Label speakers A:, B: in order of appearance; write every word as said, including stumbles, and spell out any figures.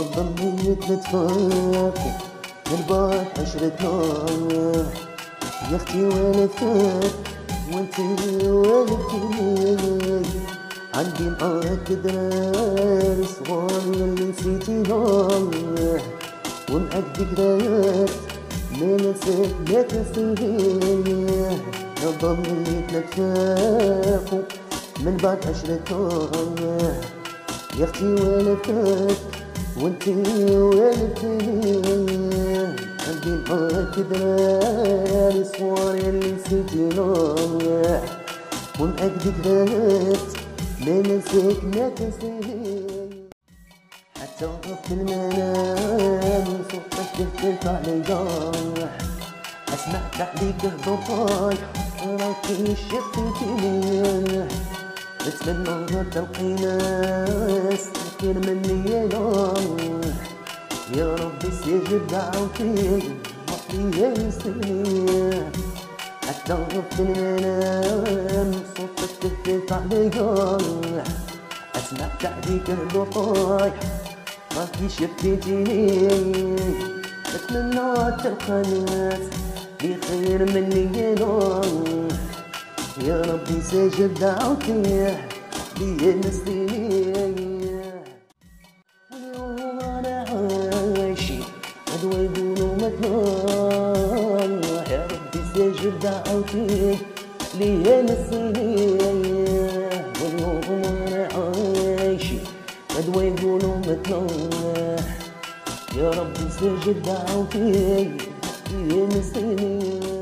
A: ظنيت نتفاقوا من بعد عشرتنا. يا اختي وين الثاب وانتي والدتي، عندي معاك دراري صغار يلي نسيتيهم، ومعاك ذكريات ما نسيت ما تنسيها. ظنيت نتفاقوا من بعد عشرتنا. يا اختي وين الثاب وانتي والدتي، عندي معاك دراري صغار يلي نسيتيهم، ومعاك ذكريات ما نسيت ما تنسيها. حتى في المنام صوتك تهتف عليا، اسمع تحليك هضباي راكي شفتيني. نتمنى تلقي ناس كثير مني انا، يا ربي استجب دعوتي وحدي يسري. حتى في المنام صوتك تهتف عليا، اسمع تحديك الضفايح راكي شفتيني. نتمنى تلقى ناس بخير مني انا، يا ربي استجب دعوتي وحدي نسيني. واليوم انا عايشي غدوة يقولوا مثنى، يا ربي استجب دعوتي ليه نسيني. واليوم انا عايشي غدوة يقولوا مثنى، يا ربي استجب دعوتي ليه نسيني.